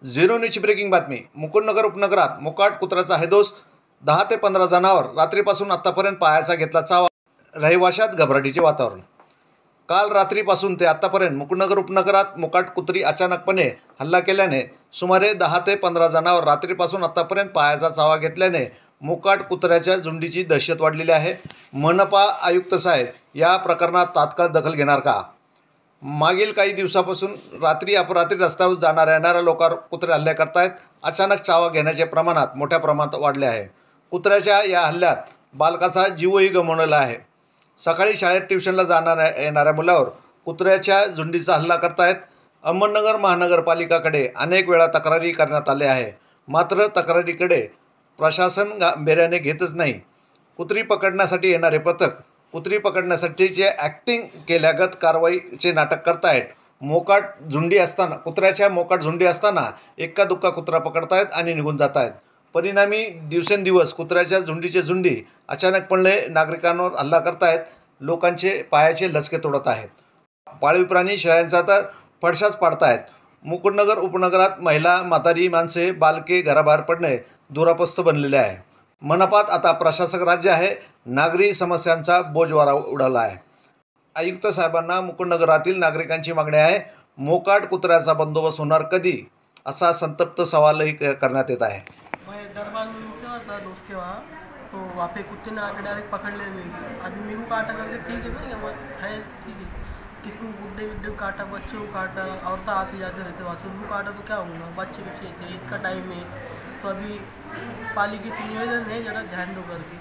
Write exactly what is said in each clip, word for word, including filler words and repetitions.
Zero न्यूजची breaking बातमी. मुकुंदनगर उपनगरात मोकाट कुत्र्याचा हैदोस. दहा ते पंधरा जनावर. रात्रीपासून आत्तापर्यंत पायाचा घेतला चावा. रहिवाशात घबराटीचे वातावरण. काल रात्रीपासून ते आत्तापर्यंत मुकुंदनगर उपनगरात मोकाट कुत्री अचानकपणे हल्ला केल्याने सुमारे दहा ते पंधरा जनावर. रात्रीपासून आत्तापर्यंत पायाचा चावा घेतल्याने मोकाट कुत्र्याच्या झुंडीची दहशत वाढलेली आहे. मनपा आयुक्त साहेब या प्रकरणात तात्काळ दखल घेणार का? मागील काही दिवसापासून रात्री अपरात्री रस्त्यावर जाणाऱ्या येणाऱ्या लोकांवर कुत्रे हल्ले करतायत. अचानक चावा घेण्याचे प्रमाणात मोठ्या प्रमाणात वाढले आहे. कुत्र्याच्या या हल्ल्यात बालकाचा जीवही गमावलेला आहे. सकाळी शाळेत ट्युशनला जाणाऱ्या येणाऱ्या मुलावर कुत्र्याच्या झुंडीचा हल्ला करतायत. अहमदनगर महानगरपालिकाकडे अनेक वेळा तक्रारी करण्यात आल्या आहे, मात्र तक्रारीकडे प्रशासन गांभीर्याने घेतच नाही. कुत्री पकडण्यासाठी येणारे पथक कुत्री पकडण्यासाठीचे ॲक्टिंग केल्यागत कारवाईचे नाटक करतायत. मोकाट झुंडी असताना कुत्र्याच्या मोकाट झुंडी असताना एक्का दुक्का कुत्रा पकडतायत आणि निघून जात आहेत. परिणामी दिवसेंदिवस कुत्र्याच्या झुंडीचे झुंडी अचानकपणे नागरिकांवर हल्ला करतायत. लोकांचे पायाचे लचके तोडत आहेत. पाळीव प्राणी शेळ्यांचा तर फडशाच पाडतायत. मुकुंदनगर उपनगरात महिला, म्हातारी माणसे, बालके घराबाहेर पडणे दुरापस्त बनलेले आहे. मनपात आता प्रशासक राज्य आहे. नागरी समस्यांचा बोजवारा उडाला आहे. आयुक्त साहेबांना मुकुंदनगरातील नागरिकांची मागणी आहे. मोकाट कुत्र्याचा बंदोबस्त होणार कधी, असा संतप्त सवालही करण्यात येत आहे. मैं दरबार में रुका था दोस्त के वहाँ, तो वहाँ पे कुत्ते ने आके डायरेक्ट पकड़ ले गए. अभी मेरे को काटा करके ठीक है ना, वो है ठीक है. किसको गुड्डे गुड्डे को काटा, बच्चे को काटा, औरतें आते जाते रहते वहाँ से, उनको काटा तो क्या होगा, बच्चे बच्चे थे, ईद का टाइम है, तो अभी पालिका से निवेदन है जरा ध्यान दो करके.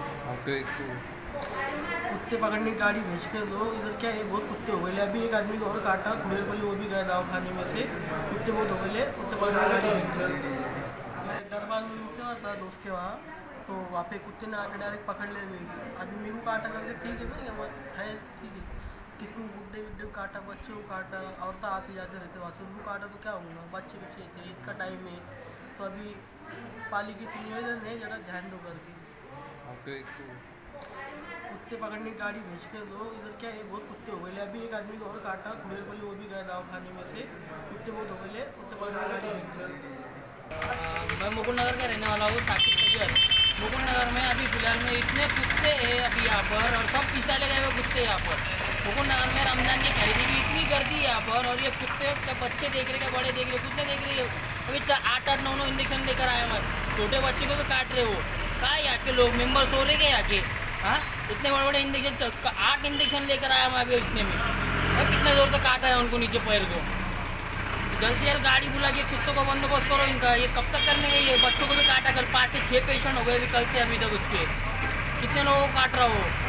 कुत्ते पकड़ने की गाड़ी भेज कर दो. इधर क्या है, बहुत कुत्ते हो गए. अभी एक आदमी को और काटा खुड़ेरपल्ली, वो भी गए दवाखाने में से. कुत्ते बहुत हो गए. कुत्ते पकड़ने की गाड़ी भेज कर मैं दरबार में रुका था दोस्त के वहाँ, तो वहाँ पे कुत्ते ने आके डायरेक्ट पकड़ ले गए. अभी मेरे को काटा करके ठीक है ना, वो है ठीक है. किसको गुड्डे गुड्डे को काटा, बच्चे को काटा, औरतें आते जाते रहते वहाँ से, उनको काटा तो क्या होगा, बच्चे बच्चे थे, ईद का टाइम है, तो अभी पालिका से निवेदन है जरा ध्यान दो करके. कुत्ते पकड़ने की गाड़ी भेज कर दो. इधर क्या है, बहुत कुत्ते हो गए. अभी एक आदमी को और काटा खुड़ेरपल्ली, वो भी गए दवाखाने में से. कुत्ते बहुत हो गए. कुत्ते पकड़ने की गाड़ी भेज कर. मैं मुकुंदनगर का रहने वाला हूँ, साकिब सैयद. मुकुंदनगर में अभी फ़िलहाल में इतने कुत्ते हैं अभी यहाँ पर, और सब पिसाले गए हुए कुत्ते यहाँ पर. मुकुंदनगर में रमज़ान की खरीदी की इतनी गर्दी है यहाँ पर, और ये कुत्ते का बच्चे देख रहे, क्या बड़े देख रहे, कुत्ते देख रहे. अभी आठ आठ नौ नौ इंजेक्शन लेकर आए मैं. छोटे बच्चे को भी काट रहे हो. कहाँ है यहाँ के लोग, मेम्बर सो रहे क्या यहाँ के? हाँ, इतने बड़े बड़े इंजेक्शन, आठ इंजेक्शन लेकर आया मैं अभी इतने में, और कितने जोर से काटा है उनको नीचे पैर को. जल्द से जल्द गाड़ी बुला के कुत्तों का बंदोबस्त करो इनका. ये कब तक करने गई है? बच्चों को भी काटा कर पाँच से छः पेशेंट हो गए अभी कल से अभी तक उसके. कितने लोगों को काट रहा हो.